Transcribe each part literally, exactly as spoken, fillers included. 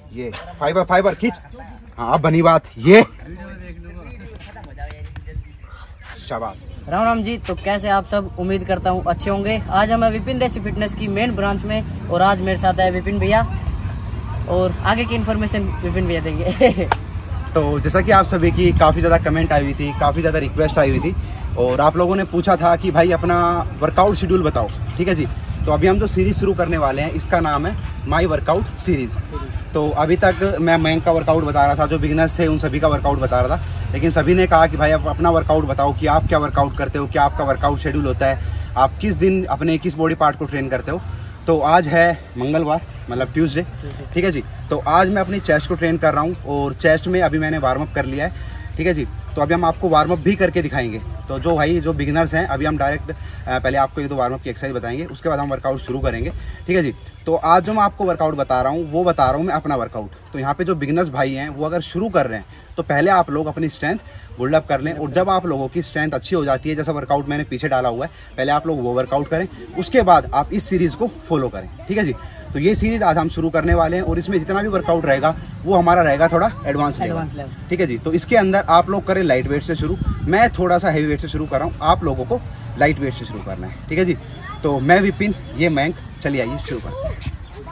ये fibre fibre खींच। हाँ अब बनी बात, ये शाबाश। राम राम जी। तो कैसे आप सब, उम्मीद करता हूँ अच्छे होंगे। आज हम विपिन देसी फिटनेस की मेन ब्रांच में और आज मेरे साथ है विपिन भैया और आगे की इन्फॉर्मेशन विपिन भैया देंगे। तो जैसा कि आप सभी की काफ़ी ज़्यादा कमेंट आई हुई थी, काफ़ी ज़्यादा रिक्वेस्ट आई हुई थी और आप लोगों ने पूछा था कि भाई अपना वर्कआउट शेड्यूल बताओ, ठीक है जी। तो अभी हम जो सीरीज़ शुरू करने वाले हैं इसका नाम है माई वर्कआउट सीरीज़। तो अभी तक मैं मयंक का वर्कआउट बता रहा था, जो बिगिनर्स थे उन सभी का वर्कआउट बता रहा था, लेकिन सभी ने कहा कि भाई आप अपना वर्कआउट बताओ कि आप क्या वर्कआउट करते हो, क्या आपका वर्कआउट शेड्यूल होता है, आप किस दिन अपने किस बॉडी पार्ट को ट्रेन करते हो। तो आज है मंगलवार, मतलब ट्यूसडे, ठीक है जी। तो आज मैं अपनी चेस्ट को ट्रेन कर रहा हूँ और चेस्ट में अभी मैंने वार्म अप कर लिया है, ठीक है जी। तो अभी हम आपको वार्म अप भी करके दिखाएंगे। तो जो भाई जो बिगिनर्स हैं, अभी हम डायरेक्ट पहले आपको ये दो वार्म अप की एक्सरसाइज बताएंगे, उसके बाद हम वर्कआउट शुरू करेंगे, ठीक है जी। तो आज जो मैं आपको वर्कआउट बता रहा हूँ वो बता रहा हूँ मैं अपना वर्कआउट। तो यहाँ पे जो बिगिनर्स भाई हैं वो अगर शुरू कर रहे हैं तो पहले आप लोग अपनी स्ट्रेंथ बिल्डअप कर लें और जब आप लोगों की स्ट्रेंथ अच्छी हो जाती है, जैसा वर्कआउट मैंने पीछे डाला हुआ है, पहले आप लोग वो वर्कआउट करें, उसके बाद आप इस सीरीज़ को फॉलो करें, ठीक है जी। तो ये सीरीज आज हम शुरू करने वाले हैं और इसमें जितना भी वर्कआउट रहेगा वो हमारा रहेगा थोड़ा एडवांस लेवल, ठीक है जी। तो इसके अंदर आप लोग करें लाइट वेट से शुरू, मैं थोड़ा सा हैवी वेट से शुरू कर रहा हूँ, आप लोगों को लाइट वेट से शुरू करना है, ठीक है जी। तो मैं विपिन, ये मयंक, चलिए आइए शुरू करते हैं।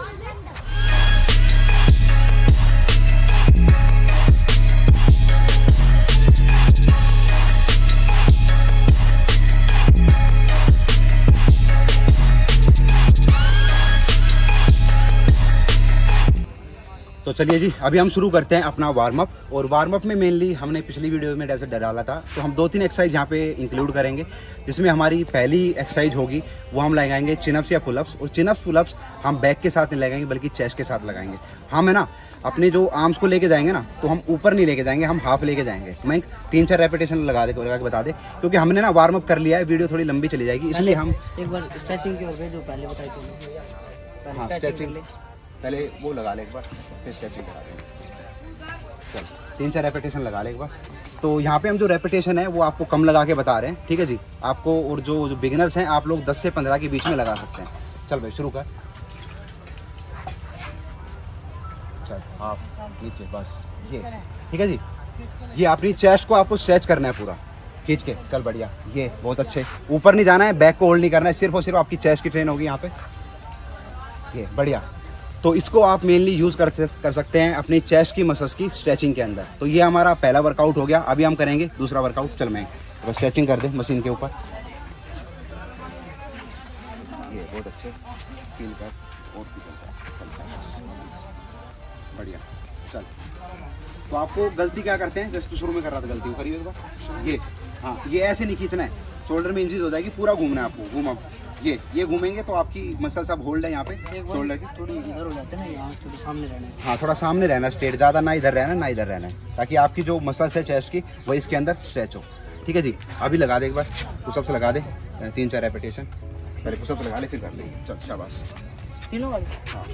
तो चलिए जी, अभी हम शुरू करते हैं अपना वार्म अप। और वार्म अप में मेनली हमने पिछली वीडियो में जैसे डाला था, तो हम दो तीन एक्सरसाइज यहाँ पे इंक्लूड करेंगे, जिसमें हमारी पहली एक्सरसाइज होगी वो हम लगाएंगे चिनअप्स या पुलअप्स। और चिनअप्स पुलअप्स हम बैक के साथ नहीं लगाएंगे बल्कि चेस्ट के साथ लगाएंगे। हम है ना अपने जो आर्म्स को लेके जाएंगे ना, तो हम ऊपर नहीं लेके जाएंगे, हम हाफ लेके जाएंगे। मैं तीन चार रेपिटेशन लगा दे लगा के बता दे, क्योंकि हमने ना वार्म अप कर लिया है, वीडियो थोड़ी लंबी चली जाएगी, इसलिए हम एक बार स्ट्रेचिंग की जो पहले बताई थी। हाँ स्ट्रेचिंग पहले वो लगा ले एक बार, फिर स्ट्रेचिंग लगा लेंगे। चल तीन चार रेपिटेशन लगा ले एक बार। तो यहाँ पे हम जो रेपिटेशन है वो आपको कम लगा के बता रहे हैं, ठीक है जी आपको। और जो जो बिगिनर्स हैं आप लोग दस से पंद्रह के बीच में लगा सकते हैं। चल भाई शुरू कर, चल हाफ नीचे, बस ये, ठीक है जी। ये अपनी चेस्ट को आपको स्ट्रेच करना है पूरा खींच के, चल बढ़िया, ये बहुत अच्छे। ऊपर नहीं जाना है, बैक को होल्ड नहीं करना है, सिर्फ और सिर्फ आपकी चेस्ट की ट्रेन होगी यहाँ पे, ये बढ़िया। तो इसको आप मेनली यूज़ कर कर सकते हैं अपनी चेस्ट की मसल्स की स्ट्रेचिंग के अंदर। तो ये हमारा पहला वर्कआउट हो गया। अभी हम करेंगे दूसरा वर्कआउट। चल मैं तो स्ट्रेचिंग कर दे मशीन के ऊपर, ये बहुत अच्छे, फील कर और बढ़िया। चल तो आपको गलती क्या करते हैं, जैसे तो शुरू में कर रहा था गलती करिए एक बार, ये हाँ ये ऐसे नहीं खींचना है, शोल्डर में इंजरी हो जाएगी, पूरा घूमना है आपको। घूम, अब ये ये घूमेंगे तो आपकी मसल सब होल्ड है यहाँ पे शोल्डर की, थोड़ी इधर हो जाते हैं ना, यहाँ थोड़ी सामने रहना है। हाँ थोड़ा सामने रहना, स्ट्रेट, ज़्यादा ना इधर रहना ना इधर रहना है, ताकि आपकी जो मसल्स है चेस्ट की वो इसके अंदर स्ट्रेच हो, ठीक है जी। अभी लगा दे एक बार, पुशअप्स लगा दे तीन चार रेपिटेशन, पहले पुशअप्स लगा ले फिर कर लेंगे। चल शाबाश, तीनों वाली, हाँ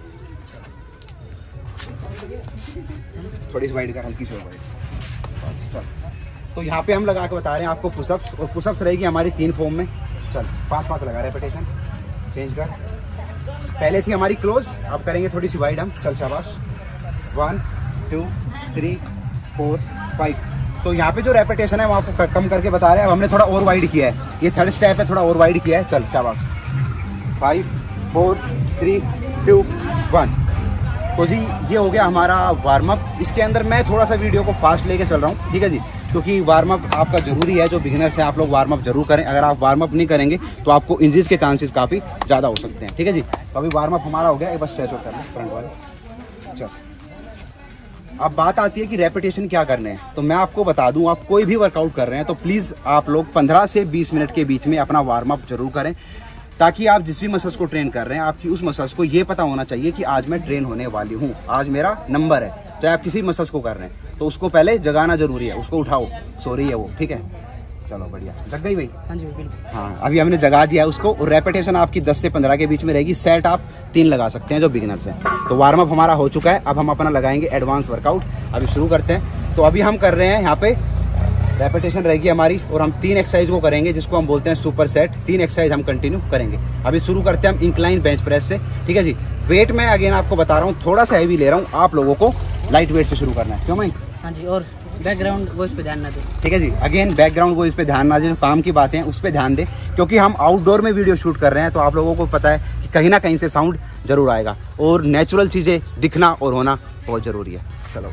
थोड़ी सी वाइड कर, हल्की सी वाइड। चल तो यहाँ पे हम लगा के बता रहे हैं आपको पुशअप्स, और पुशअप्स रहेगी हमारी तीन फॉर्म में। चल पांच पांच लगा रेपिटेशन, चेंज कर। पहले थी हमारी क्लोज, अब करेंगे थोड़ी सी वाइड हम। चल शाबाश, one two three four five. तो यहाँ पे जो रेपिटेशन है वो आपको कम करके बता रहे हैं। अब हमने थोड़ा और वाइड किया है, ये थर्ड स्टेप है, थोड़ा और वाइड किया है। चल शाबाश, five four three two one. तो जी ये हो गया हमारा वार्म अप। इसके अंदर मैं थोड़ा सा वीडियो को फास्ट लेके चल रहा हूँ, ठीक है जी, क्योंकि वार्म अप आपका जरूरी है। जो बिगिनर्स हैं आप लोग वार्म अप जरूर करें, अगर आप वार्म अप नहीं करेंगे तो आपको इंजरीज के चांसेस काफ़ी ज़्यादा हो सकते हैं, ठीक है जी। तो अभी वार्म अप हमारा हो गया, एक बार स्ट्रेच आउट करना फ्रंट वाले। चल अब बात आती है कि रेपिटेशन क्या करने हैं। तो मैं आपको बता दूं, आप कोई भी वर्कआउट कर रहे हैं तो प्लीज़ आप लोग पंद्रह से बीस मिनट के बीच में अपना वार्म अप जरूर करें, ताकि आप जिस भी मसल्स को ट्रेन कर रहे हैं आपकी उस मसल्स को ये पता होना चाहिए कि आज मैं ट्रेन होने वाली हूँ, आज मेरा नंबर है। चाहे आप किसी मसल्स को कर रहे हैं तो उसको पहले जगाना जरूरी है, उसको उठाओ, सो रही है वो, ठीक है। चलो बढ़िया, जग गई भाई? हाँ जी बिल्कुल। हाँ अभी हमने जगा दिया उसको। और रेपिटेशन आपकी दस से पंद्रह के बीच में रहेगी। सेट आप तीन लगा सकते हैं जो बिगिनर्स हैं। तो वार्म अप हमारा हो चुका है, अब हम अपना लगाएंगे एडवांस वर्कआउट। अभी शुरू करते हैं। तो अभी हम कर रहे हैं यहाँ पे रेपिटेशन रहेगी हमारी, और हम तीन एक्सरसाइज को करेंगे जिसको हम बोलते हैं सुपर सेट। तीन एक्सरसाइज हम कंटिन्यू करेंगे। अभी शुरू करते हैं हम इंक्लाइन बेंच प्रेस से, ठीक है जी। वेट में अगेन आपको बता रहा हूँ थोड़ा सा हैवी ले रहा हूँ, आप लोगों को लाइट वेट से शुरू करना है, क्यों मैं? हाँ जी, और बैकग्राउंड वो इस पे ध्यान ना दे। ठीक है जी, अगेन बैकग्राउंड को इस पे ध्यान ना दे, जो काम की बातें हैं उस पे ध्यान दे, क्योंकि हम आउटडोर में वीडियो शूट कर रहे हैं, तो आप लोगों को पता है कि कहीं ना कहीं से साउंड जरूर आएगा और नेचुरल चीज़ें दिखना और होना बहुत ज़रूरी है। चलो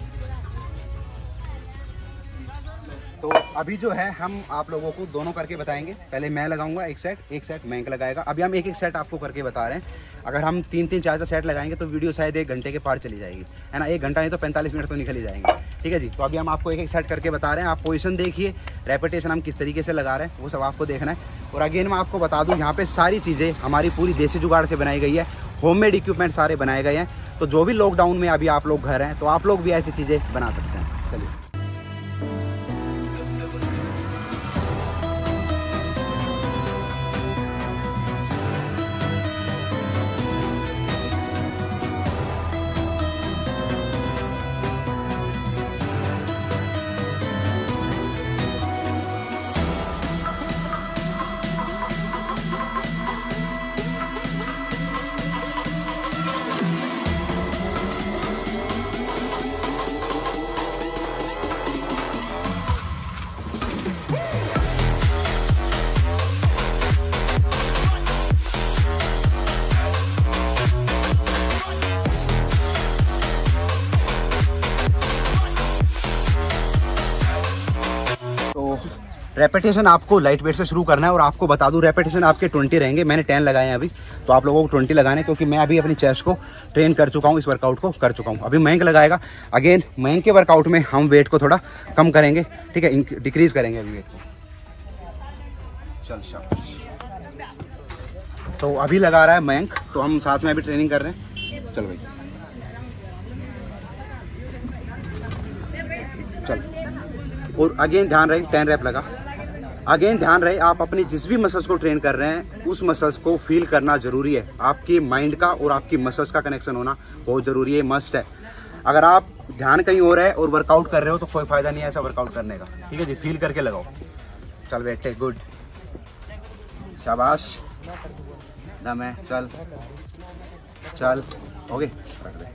तो अभी जो है हम आप लोगों को दोनों करके बताएंगे। पहले मैं लगाऊंगा एक सेट, एक सेट मैंक लगाएगा। अभी हम एक एक सेट आपको करके बता रहे हैं। अगर हम तीन तीन चार चार सेट लगाएंगे तो वीडियो शायद एक घंटे के पार चली जाएगी, है ना। एक घंटा नहीं तो पैंतालीस मिनट तो निकल ही जाएंगे। ठीक है जी, तो अभी हम आपको एक एक सेट करके बता रहे हैं। आप पोजीशन देखिए, रेपिटेशन हम किस तरीके से लगा रहे हैं वो सब आपको देखना है। और अगेन मैं आपको बता दूँ, यहाँ पर सारी चीज़ें हमारी पूरी देसी जुगाड़ से बनाई गई है, होममेड इक्विपमेंट सारे बनाए गए हैं। तो जो भी लॉकडाउन में अभी आप लोग घर हैं तो आप लोग भी ऐसी चीज़ें बना सकते हैं। चलिए रेपिटेशन आपको लाइट वेट से शुरू करना है। और आपको बता दूं रेपिटेशन आपके ट्वेंटी रहेंगे, मैंने टेन लगाए हैं अभी, तो आप लोगों को ट्वेंटी लगाने, क्योंकि मैं अभी अपनी चेस्ट को ट्रेन कर चुका हूं, इस वर्कआउट को कर चुका हूं। अभी मयंक लगाएगा। अगेन मयंक के वर्कआउट में हम वेट को थोड़ा कम करेंगे, ठीक है, डिक्रीज करेंगे अभी वेट को। चल शाबाश। तो अभी लगा रहा है मयंक, तो हम साथ में अभी ट्रेनिंग कर रहे हैं। चल भाई चल। और अगेन ध्यान रहे टेन रैप लगा। अगेन ध्यान रहे आप अपनी जिस भी मसल्स को ट्रेन कर रहे हैं उस मसल्स को फील करना जरूरी है। आपके माइंड का और आपकी मसल्स का कनेक्शन होना बहुत जरूरी है, मस्ट है। अगर आप ध्यान कहीं हो रहा है और वर्कआउट कर रहे हो तो कोई फायदा नहीं है ऐसा वर्कआउट करने का। ठीक है जी, फील करके लगाओ। चल बेटे, गुड, शाबाश, दम है, चल चल, ओके, रख दे।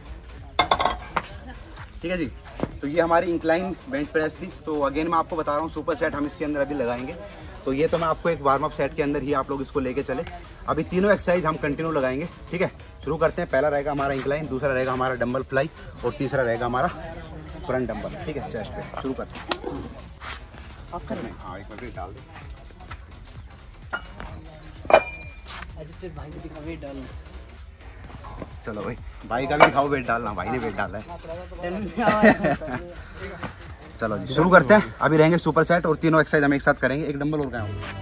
ठीक है जी, तो ये हमारी इंक्लाइन बेंच प्रेस थी। तो अगेन मैं आपको बता रहा हूँ सुपर सेट हम इसके अंदर अभी लगाएंगे। तो ये तो मैं आपको एक वार्म अप सेट के अंदर ही आप लोग इसको लेके चले। अभी तीनों एक्सरसाइज हम कंटिन्यू लगाएंगे। ठीक है, शुरू करते हैं। पहला रहेगा हमारा इंक्लाइन, दूसरा रहेगा हमारा डंबल फ्लाई और तीसरा रहेगा हमारा फ्रंट डंबल। ठीक है, चेस्ट पे शुरू करते हैं। हाँ, एक मिनट डाल दे। भाई को दिखा वेट डालना। चलो भाई, भाई का भी दिखाओ वेट डालना, भाई ने वेट डाला है। चलो जी, शुरू करते हैं। अभी रहेंगे सुपर सेट और तीनों एक्सरसाइज हम एक साथ करेंगे। एक डंबल और कहाँ होगा?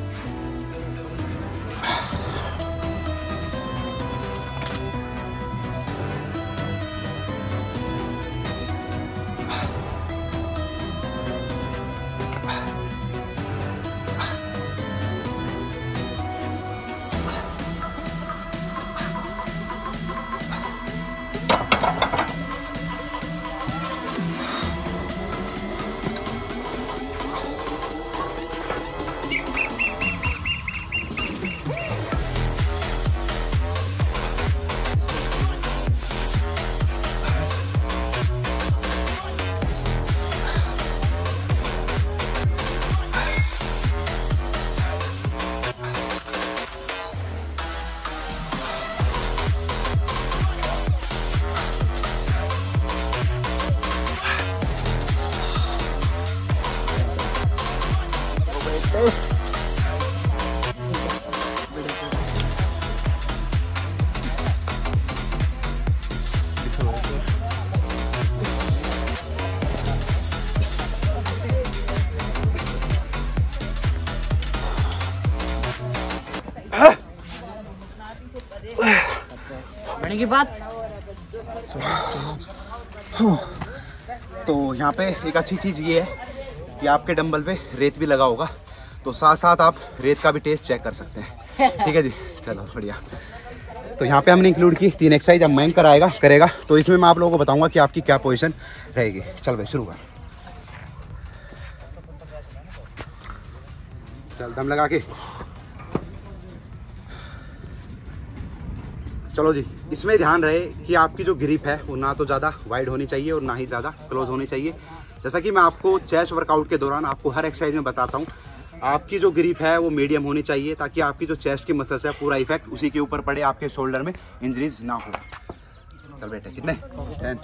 बढ़ने की बात। तो यहाँ पे एक अच्छी चीज़ ये है कि आपके डंबल पे रेत भी लगा होगा, तो साथ साथ आप रेत का भी टेस्ट चेक कर सकते हैं। ठीक है जी, चलो बढ़िया। तो यहाँ पे हमने इंक्लूड की तीन एक्सरसाइज। अब मयंक कराएगा करेगा, तो इसमें मैं आप लोगों को बताऊंगा कि आपकी क्या पोजीशन रहेगी। चल भाई शुरू कर, चल दम लगा के, चलो जी, इसमें ध्यान रहे कि आपकी जो ग्रिप है वो ना तो ज़्यादा वाइड होनी चाहिए और ना ही ज़्यादा क्लोज होनी चाहिए। जैसा कि मैं आपको चेस्ट वर्कआउट के दौरान आपको हर एक्सरसाइज में बताता हूँ, आपकी जो ग्रिप है वो मीडियम होनी चाहिए ताकि आपकी जो चेस्ट की मसल्स है पूरा इफेक्ट उसी के ऊपर पड़े, आपके शोल्डर में इंजरीज ना हो। चल बेटे, कितने? टेन।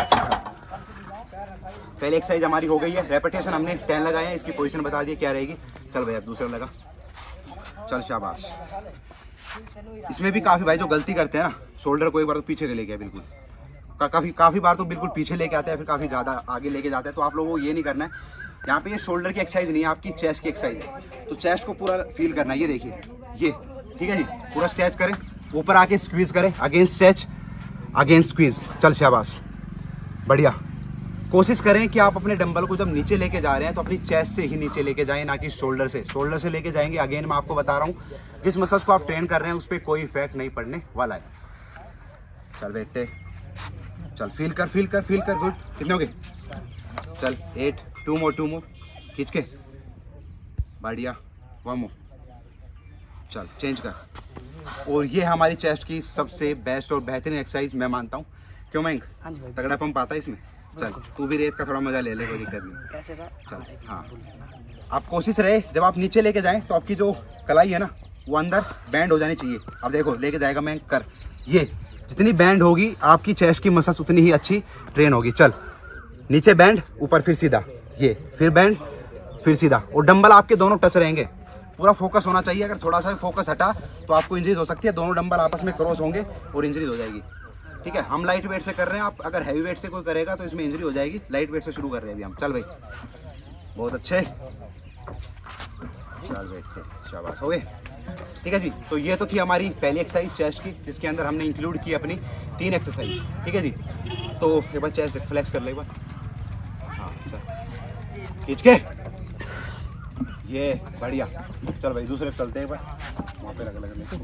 पहली एक्सरसाइज हमारी हो गई है, रेपिटेशन हमने टेन लगाए हैं, इसकी पोजीशन बता दी क्या रहेगी। चल भैया दूसरा लगा, चल शाबाश। इसमें भी काफ़ी भाई जो गलती करते हैं ना, शोल्डर को एक बार तो पीछे के लेके आए बिल्कुल, का, काफ़ी काफ़ी बार तो बिल्कुल पीछे लेके आते हैं, फिर काफ़ी ज़्यादा आगे लेके जाते हैं। तो आप लोगों को ये नहीं करना है, यहाँ पे ये शोल्डर की एक्सरसाइज नहीं है, आपकी चेस्ट की एक्सरसाइज है। तो चेस्ट को पूरा फील करना है, ये देखिए ये, ठीक है जी। पूरा स्ट्रेच करें, ऊपर आके स्क्वीज करें, अगेन स्ट्रेच, अगेन स्क्वीज। चल शाबाश, बढ़िया। कोशिश करें कि आप अपने डंबल को जब नीचे लेके जा रहे हैं तो अपनी चेस्ट से ही नीचे लेके जाएं, ना कि शोल्डर से। शोल्डर से लेके जाएंगे, अगेन मैं आपको बता रहा हूँ, जिस मसल्स को आप ट्रेन कर रहे हैं उस पर कोई इफेक्ट नहीं पड़ने वाला है। चल बेटे, चल फील कर, फील कर, फील कर। गुड, कितने हो गए? चल eight, two more, two more, खींच के, बढ़िया, वन मोर। चल चेंज कर। और ये हमारी चेस्ट की सबसे बेस्ट और बेहतरीन एक्सरसाइज मैं मानता हूँ। क्यों मैंग? तगड़ा पंप आता है इसमें। चल तू भी रेत का थोड़ा मजा ले ले, कोई दिक्कत नहीं। कैसे था? चल हाँ, आप कोशिश रहे जब आप नीचे लेके जाएं तो आपकी जो कलाई है ना वो अंदर बैंड हो जानी चाहिए। अब देखो लेके जाएगा मैं कर, ये जितनी बैंड होगी आपकी चेस्ट की मसल्स उतनी ही अच्छी ट्रेन होगी। चल नीचे बैंड, ऊपर फिर सीधा, ये फिर बैंड, फिर सीधा। और डंबल आपके दोनों टच रहेंगे, पूरा फोकस होना चाहिए। अगर थोड़ा सा फोकस हटा तो आपको इंजरीज हो सकती है। दोनों डंबल आपस में क्रॉस होंगे और इंजरीज हो जाएगी। ठीक है, हम लाइट वेट से कर रहे हैं, आप अगर हैवी वेट से कोई करेगा तो इसमें इंजरी हो जाएगी। लाइट वेट से शुरू कर रहे हैं अभी हम। चल भाई, बहुत अच्छे, चल बेटे, शाबाश, हो गए। ठीक है जी, तो ये तो थी हमारी पहली एक्सरसाइज चेस्ट की, जिसके अंदर हमने इंक्लूड की अपनी तीन एक्सरसाइज। ठीक है जी, तो एक बार चेस्ट फ्लेक्स कर ले एक बार। हाँ चल, खींच के, ये बढ़िया। चल भाई दूसरे पे चलते हैं एक बार, वहाँ पे लगा लगा।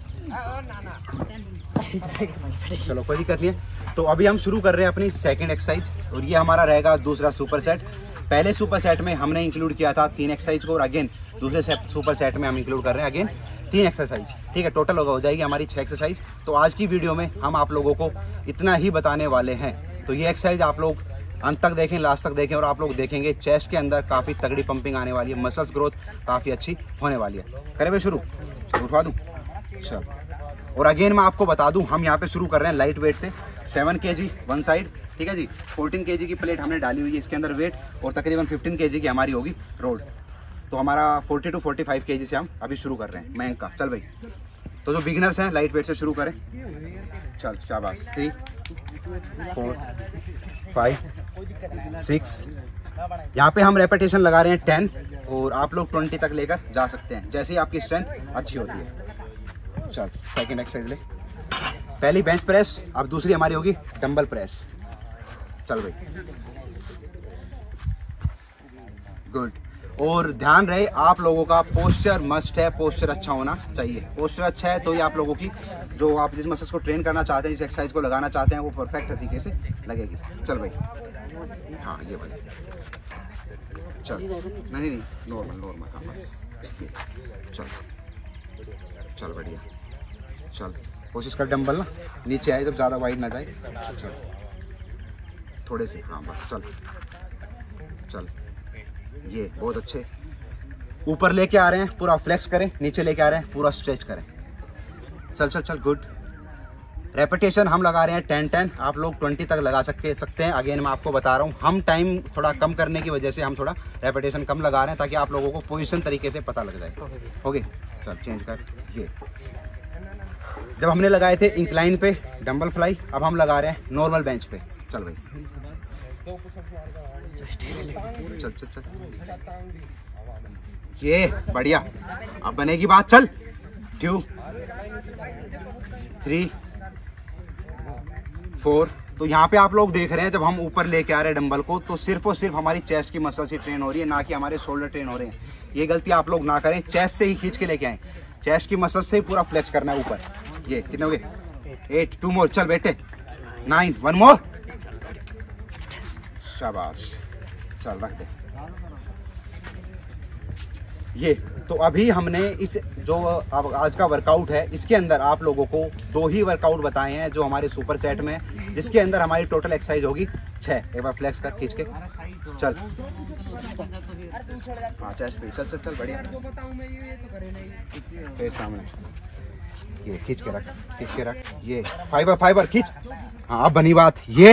चलो कोई दिक्कत नहीं है। तो अभी हम शुरू कर रहे हैं अपनी सेकंड एक्सरसाइज, और ये हमारा रहेगा दूसरा सुपर सेट। पहले सुपर सेट में हमने इंक्लूड किया था तीन एक्सरसाइज को, और अगेन दूसरे सुपर सेट में हम इंक्लूड कर रहे हैं अगेन तीन एक्सरसाइज। ठीक है, टोटल होगा हो जाएगी हमारी छह एक्सरसाइज। तो आज की वीडियो में हम आप लोगों को इतना ही बताने वाले हैं। तो ये एक्सरसाइज आप लोग अंत तक देखें, लास्ट तक देखें, और आप लोग देखेंगे चेस्ट के अंदर काफ़ी तगड़ी पंपिंग आने वाली है, मसल्स ग्रोथ काफ़ी अच्छी होने वाली है। करें भाई शुरू? उठवा दूँ? चल, और अगेन मैं आपको बता दूं, हम यहाँ पे शुरू कर रहे हैं लाइट वेट से। सेवन के जी वन साइड, ठीक है जी। फोर्टीन के जी की प्लेट हमने डाली हुई है इसके अंदर वेट, और तकरीबन फिफ्टीन के जी की हमारी होगी रोड। तो हमारा फोर्टी टू फोर्टी फाइव के जी से हम अभी शुरू कर रहे हैं मयंक का। चल भाई, तो जो बिगिनर्स हैं लाइट वेट से शुरू करें। चल शाबाश, थ्री, फोर, फाइव, सिक्स। यहाँ पे हम रेपिटेशन लगा रहे हैं टेन, और आप लोग ट्वेंटी तक लेकर जा सकते हैं जैसे ही आपकी स्ट्रेंथ अच्छी होती है। चल सेकंड एक्सरसाइज ले, पहली बेंच प्रेस, अब दूसरी हमारी होगी डंबल प्रेस। चल भाई, गुड। और ध्यान रहे आप लोगों का पोस्चर मस्ट है, पोस्चर अच्छा होना चाहिए। पोस्चर अच्छा है तो ये आप लोगों की जो आप जिस मसल्स को ट्रेन करना चाहते हैं, जिस एक्सरसाइज को लगाना चाहते हैं, वो परफेक्ट तरीके से लगेगी। चल भाई, हाँ ये वाली, चल नहीं नहीं नॉर्मल नॉर्मल, हाँ बस ये। चल चल बढ़िया, चल कोशिश कर डंबल ना नीचे आए, जब ज़्यादा वाइड ना जाए। चल थोड़े से, हाँ बस। चल चल, ये बहुत अच्छे। ऊपर लेके आ रहे हैं, पूरा फ्लेक्स करें, नीचे लेके आ रहे हैं, पूरा स्ट्रेच करें। चल चल चल, गुड। रेपिटेशन हम लगा रहे हैं टेन टेन, आप लोग ट्वेंटी तक लगा सकते सकते हैं। अगेन मैं आपको बता रहा हूँ, हम टाइम थोड़ा कम करने की वजह से हम थोड़ा रेपिटेशन कम लगा रहे हैं, ताकि आप लोगों को पोजीशन तरीके से पता लग जाए। ओके, चल चेंज कर। ये जब हमने लगाए थे इंक्लाइन पे डंबल फ्लाई, अब हम लगा रहे हैं नॉर्मल बेंच पे। चल भाई, चल चल चल, ये बढ़िया। अब बनेगी बात। चल, टू, थ्री, फोर। तो यहाँ पे आप लोग देख रहे हैं, जब हम ऊपर लेके आ रहे हैं डंबल को, तो सिर्फ और सिर्फ हमारी चेस्ट की मसल से ट्रेन हो रही है, ना कि हमारे शोल्डर ट्रेन हो रहे हैं। ये गलती आप लोग ना करें, चेस्ट से ही खींच के लेके आए, चेस्ट की मसल से ही पूरा फ्लेक्स करना है ऊपर। ये कितने हो गए? Eight, two more. चल बेटे, नाइन, वन मोर, शाबाश। चल रख दे। ये तो अभी हमने इस जो अब आज का वर्कआउट है इसके अंदर आप लोगों को दो ही वर्कआउट बताए हैं जो हमारे सुपर सेट में है, जिसके अंदर हमारी टोटल एक्सरसाइज होगी छः। एक बार फ्लेक्स कर खींच के चल, हाँ चेस्ट पे चल चल चल बढ़िया, फेस सामने, ये खींच के रख, खींच के रख, ये फाइबर फाइबर खींच, हाँ अब बनी बात, ये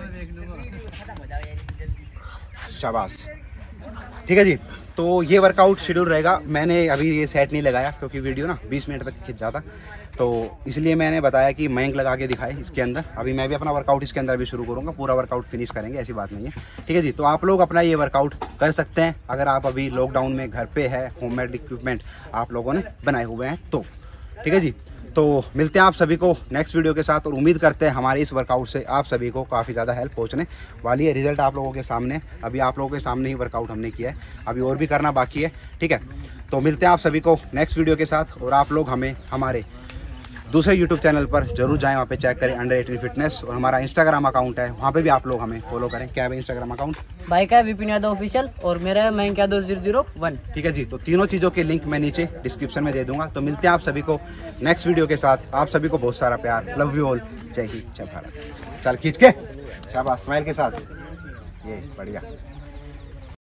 शाबाश, ठीक है जी। तो ये वर्कआउट शेड्यूल रहेगा। मैंने अभी ये सेट नहीं लगाया क्योंकि वीडियो ना बीस मिनट तक खिंच जाता, तो इसलिए मैंने बताया कि मयंक लगा के दिखाए इसके अंदर। अभी मैं भी अपना वर्कआउट इसके अंदर भी शुरू करूँगा, पूरा वर्कआउट फिनिश करेंगे, ऐसी बात नहीं है, ठीक है जी। तो आप लोग अपना ये वर्कआउट कर सकते हैं अगर आप अभी लॉकडाउन में घर पे है, होममेड इक्विपमेंट आप लोगों ने बनाए हुए हैं तो, ठीक है जी। तो मिलते हैं आप सभी को नेक्स्ट वीडियो के साथ और उम्मीद करते हैं हमारे इस वर्कआउट से आप सभी को काफ़ी ज़्यादा हेल्प पहुंचने वाली है। रिजल्ट आप लोगों के सामने, अभी आप लोगों के सामने ही वर्कआउट हमने किया है, अभी और भी करना बाकी है, ठीक है। तो मिलते हैं आप सभी को नेक्स्ट वीडियो के साथ और आप लोग हमें हमारे दूसरे यूट्यूब चैनल पर जरूर जाएं, वहाँ पे चेक करें अंडर एटीन फिटनेस, और हमारा इंस्टाग्राम अकाउंट है, वहाँ पे भी आप लोग हमें फॉलो करें। क्या है इंस्टाग्राम अकाउंट? भाई का है विपिन यादव ऑफिशियल और मेरा है Mayank Yadav zero zero one, ठीक है जी। तो तीनों चीज़ों के लिंक मैं नीचे डिस्क्रिप्शन में दे दूंगा। तो मिलते हैं आप सभी को नेक्स्ट वीडियो के साथ। आप सभी को बहुत सारा प्यार, लव यू ऑल, जय हिंद जय भारत। चल खींच के शाबाश, स्माइल के साथ, ये बढ़िया।